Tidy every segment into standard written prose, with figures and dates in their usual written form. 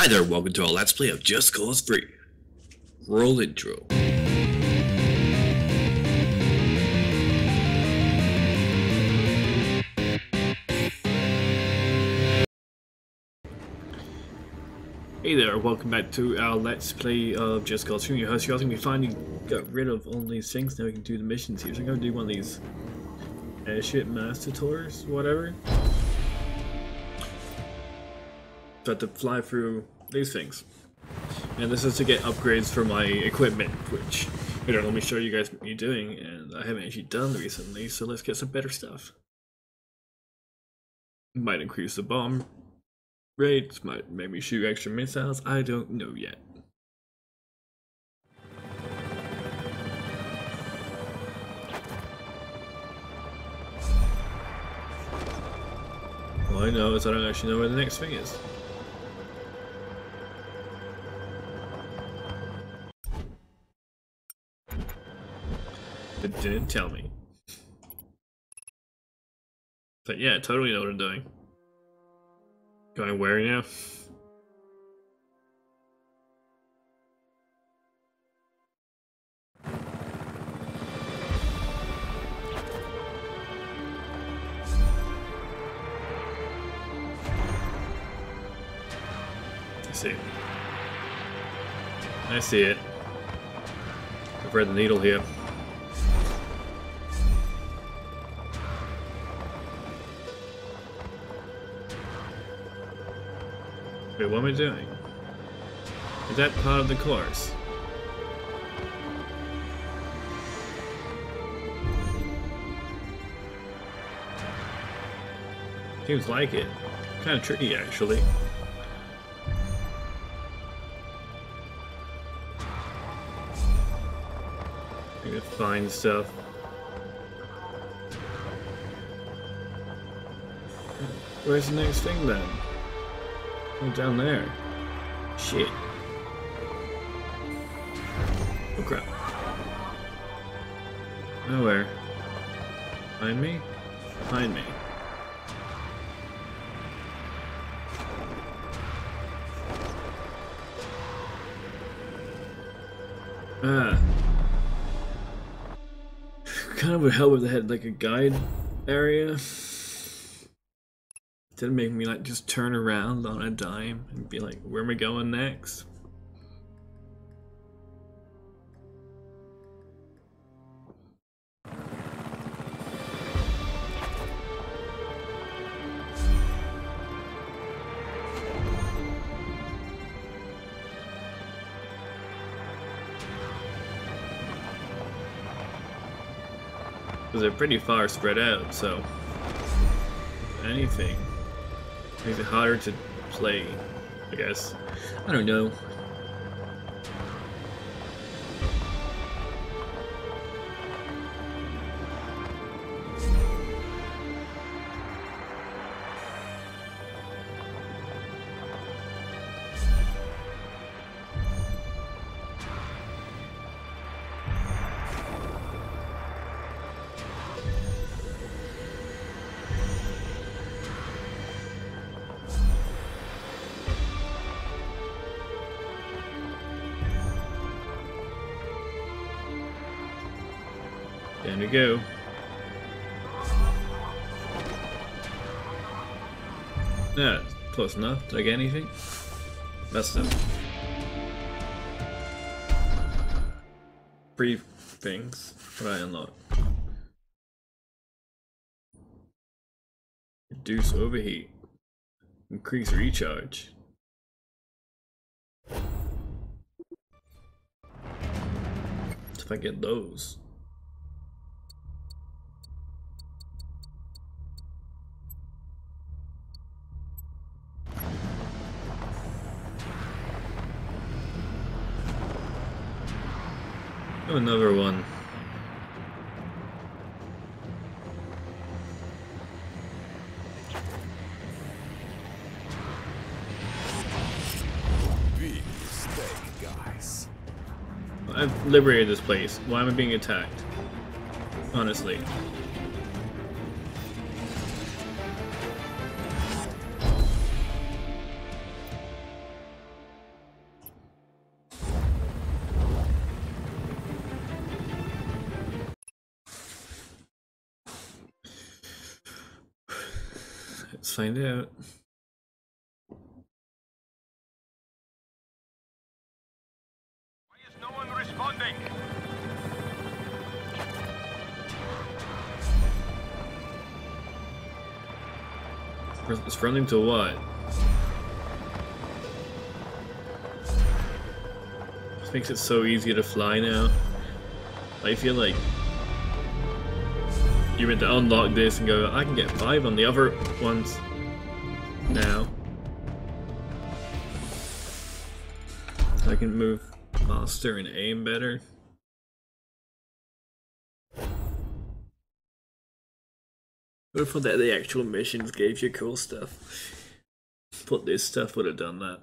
Hi there, welcome to our Let's Play of Just Cause 3. Roll intro. Hey there, welcome back to our Let's Play of Just Cause 3. Your host, you guys, we finally got rid of all these things, now we can do the missions here. So I'm gonna do one of these airship master tours, whatever. So I have to fly through these things. And this is to get upgrades for my equipment, which, let me show you guys what you're doing, and I haven't actually done recently, so let's get some better stuff. Might increase the bomb rates, might make me shoot extra missiles, I don't know yet. All I know is I don't actually know where the next thing is. It didn't tell me. But yeah, I totally know what I'm doing. Going where now? I see it. I've read the needle here. Wait, what am I doing? Is that part of the course? Seems like it. Kind of tricky, actually. I gotta find stuff. Where's the next thing then? Oh, down there. Shit. Oh crap. Nowhere. Behind me? Behind me. Kind of would help if they had like a guide area. Instead of making me like just turn around on a dime and be like, where am I going next? Because they're pretty far spread out, so if anything makes it harder to play, I guess. I don't know. Time to go. Yeah, close enough. Did I get anything? Messed up. Three things. What I unlock? Reduce overheat. Increase recharge. If I get those. Oh, another one. Big mistake, guys. I've liberated this place. Why am I being attacked? Honestly. Let's find out. Why is no one responding? It's running to what? This makes it so easy to fly now. I feel like you were to unlock this and go, I can get 5 on the other ones now. I can move faster and aim better. I thought that the actual missions gave you cool stuff. But this stuff would have done that.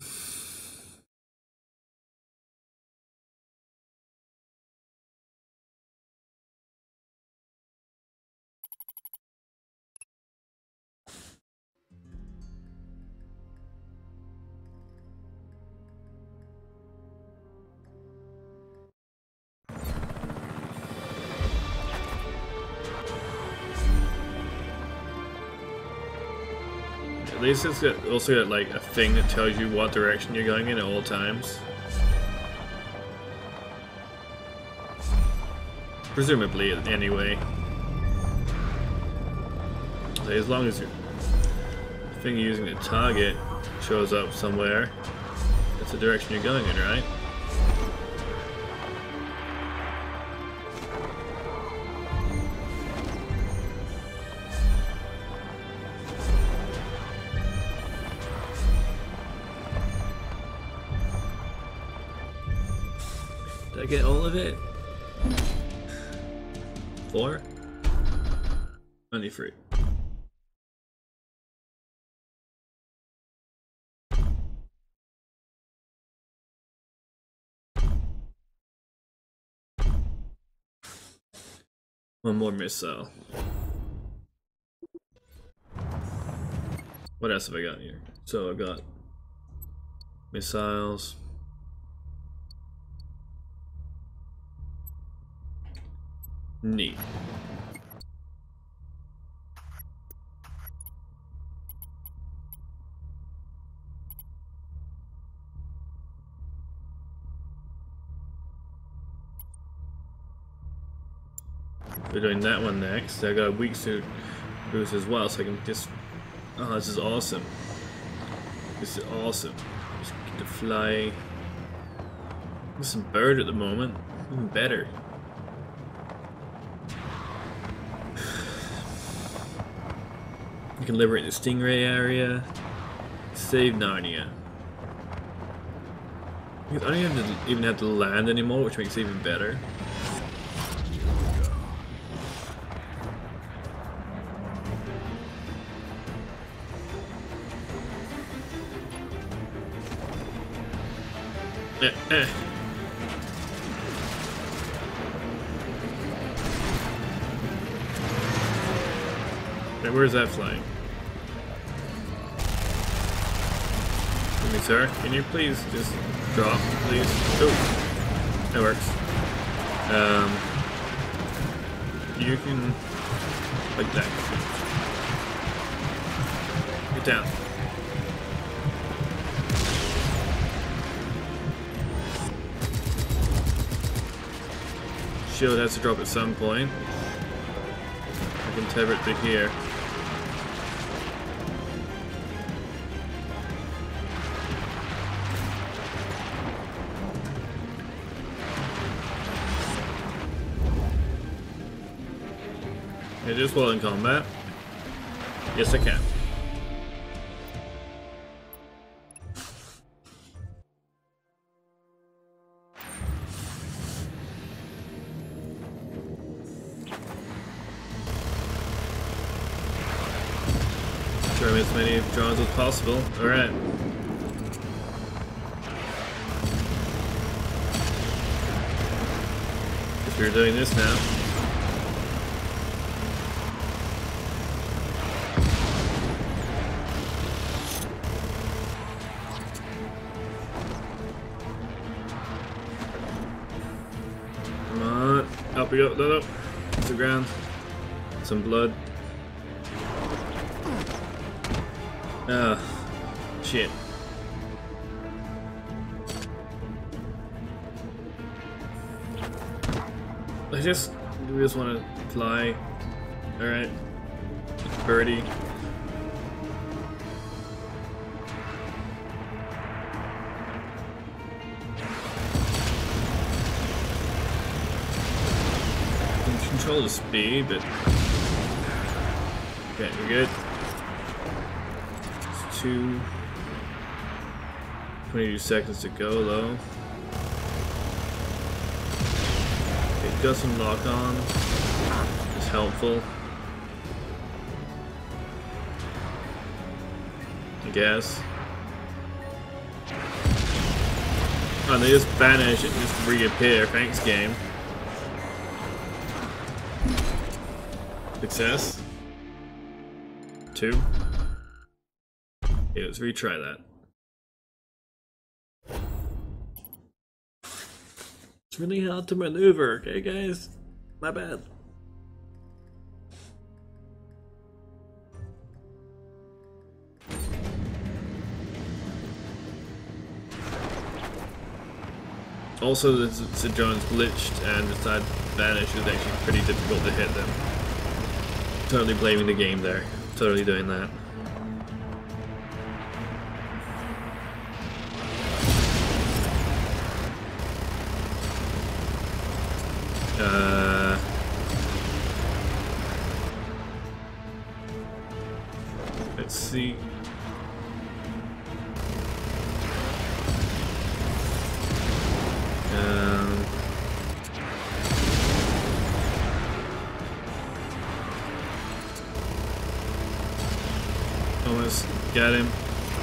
At least it's also got like a thing that tells you what direction you're going in at all times. Presumably, anyway. So as long as the thing you're using to target shows up somewhere, that's the direction you're going in, right? Did I get all of it? 4? Only 3. One more missile. What else have I got here? So I've got missiles. Neat. We're doing that one next. I got a weak suit boost as well, so I can just... Oh, this is awesome. This is awesome. Just get to fly. There's some bird at the moment. Even better. You can liberate the Stingray area. Save Narnia. I don't even have to land anymore, which makes it even better. Hey, where's that flying? Excuse me, sir. Can you please just drop, please? Oh, that works. You can like that. Get down. Shield has to drop at some point. I can tether it to here. It is well in combat. Yes, I can. Try as many drones as possible. Alright. Guess we're doing this now. Come on. Up we go. No, no. It's the ground. Some blood. Shit. We just want to fly. Alright. Birdie. Control the speed, but okay, we're good. It's 22 seconds to go though. It got some lock on. It's helpful, I guess. Oh, they just vanish and just reappear. Thanks, game. Success. 2. Okay, let's retry that. It's really hard to maneuver, okay guys? My bad. Also, the drone's glitched and the side vanish is actually pretty difficult to hit them. Totally blaming the game there. Totally doing that. Let's see. Almost got him.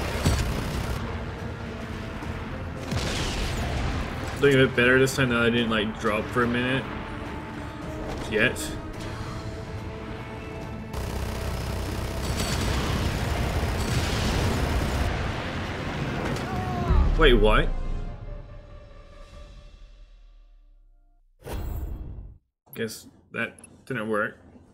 Doing a bit better this time that I didn't like drop for a minute yet. Wait, what? Guess that didn't work.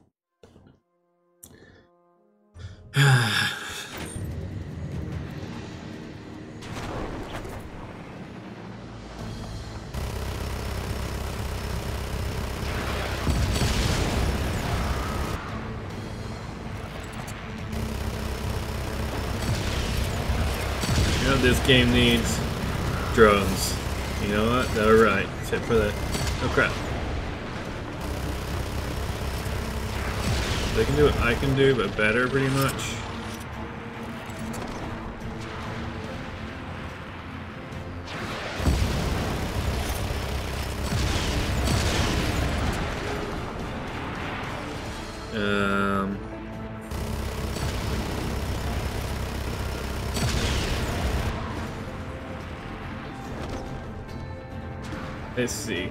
You know, this game needs drones. You know what? They're right. Except for the... Oh crap. They can do what I can do, but better pretty much. Let's see.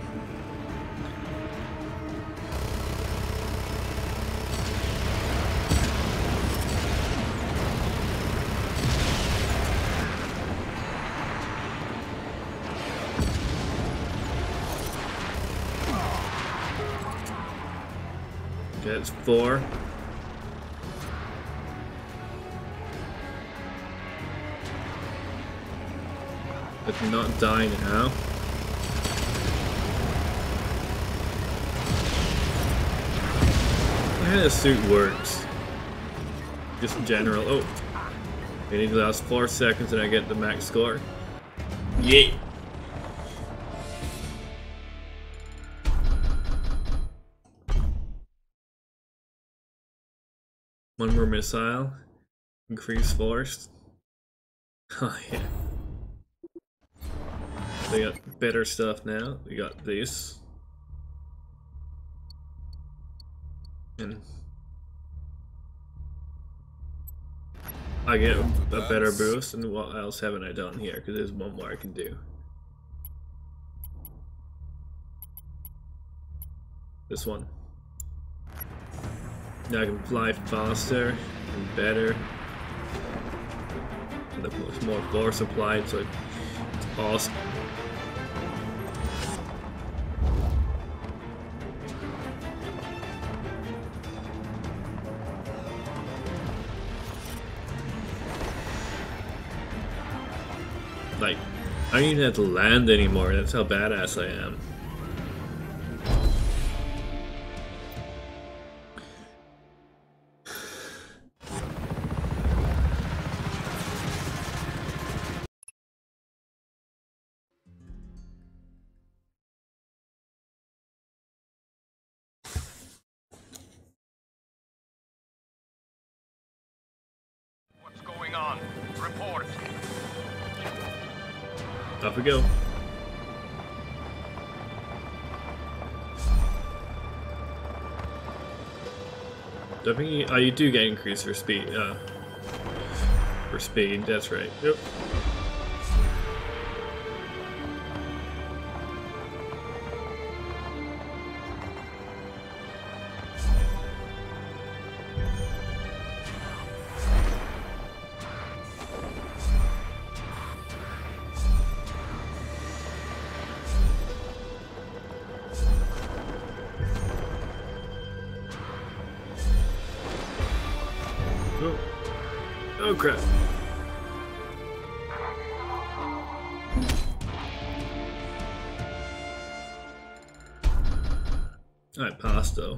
Okay, that's 4. But not die now. How the suit works. Just in general. Oh. We need to last 4 seconds and I get the max score. Yeah. One more missile. Increase force. Oh yeah. They got better stuff now. We got this. And I get a better boost, and what else haven't I done here? Because there's one more I can do. This one. Now I can fly faster and better. And there's more force applied, so it's awesome. Like, I don't even have to land anymore. That's how badass I am. What's going on? Report. Off we go. Definitely, oh, you do get increase for speed. For speed, that's right. Yep. Oh. Oh crap. I passed though.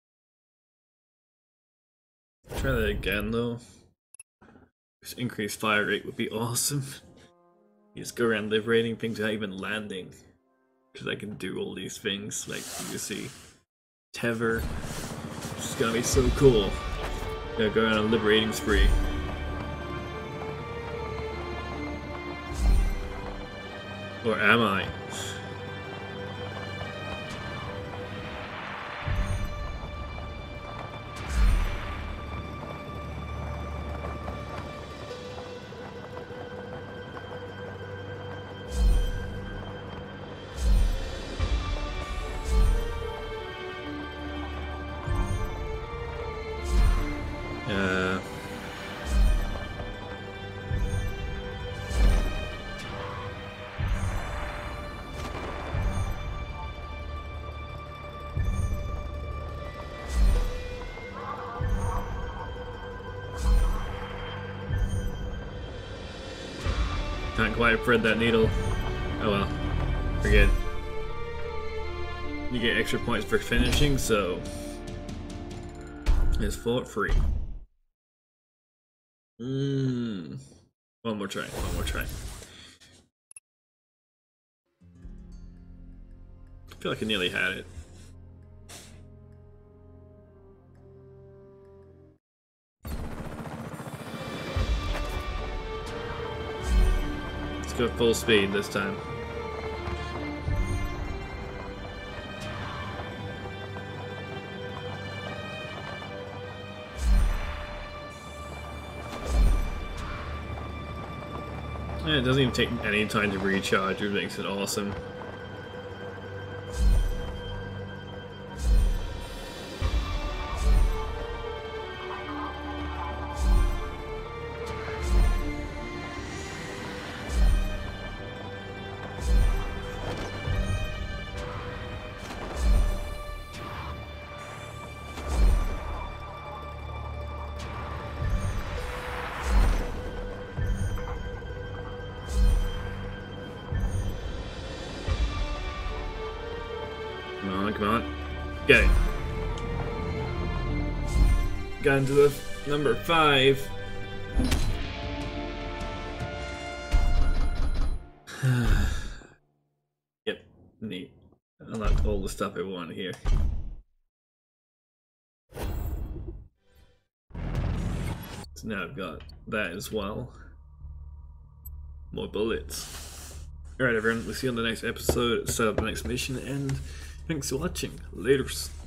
Try that again though. This increased fire rate would be awesome. You just go around liberating things without even landing. Because I can do all these things, like you see. Tether. It's gonna be so cool. Gonna go on a liberating spree. Or am I? Can't quite thread that needle. Oh well. Forget. You get extra points for finishing, so it's for free. One more try. One more try. I feel like I nearly had it. Let's go full speed this time. Yeah, it doesn't even take any time to recharge, which makes it awesome. Come on. Get it. Got into the number 5. Yep, neat. Unlocked all the stuff I want here. So now I've got that as well. More bullets. Alright everyone, we'll see you on the next episode, set up the next mission, and thanks for watching. Laters.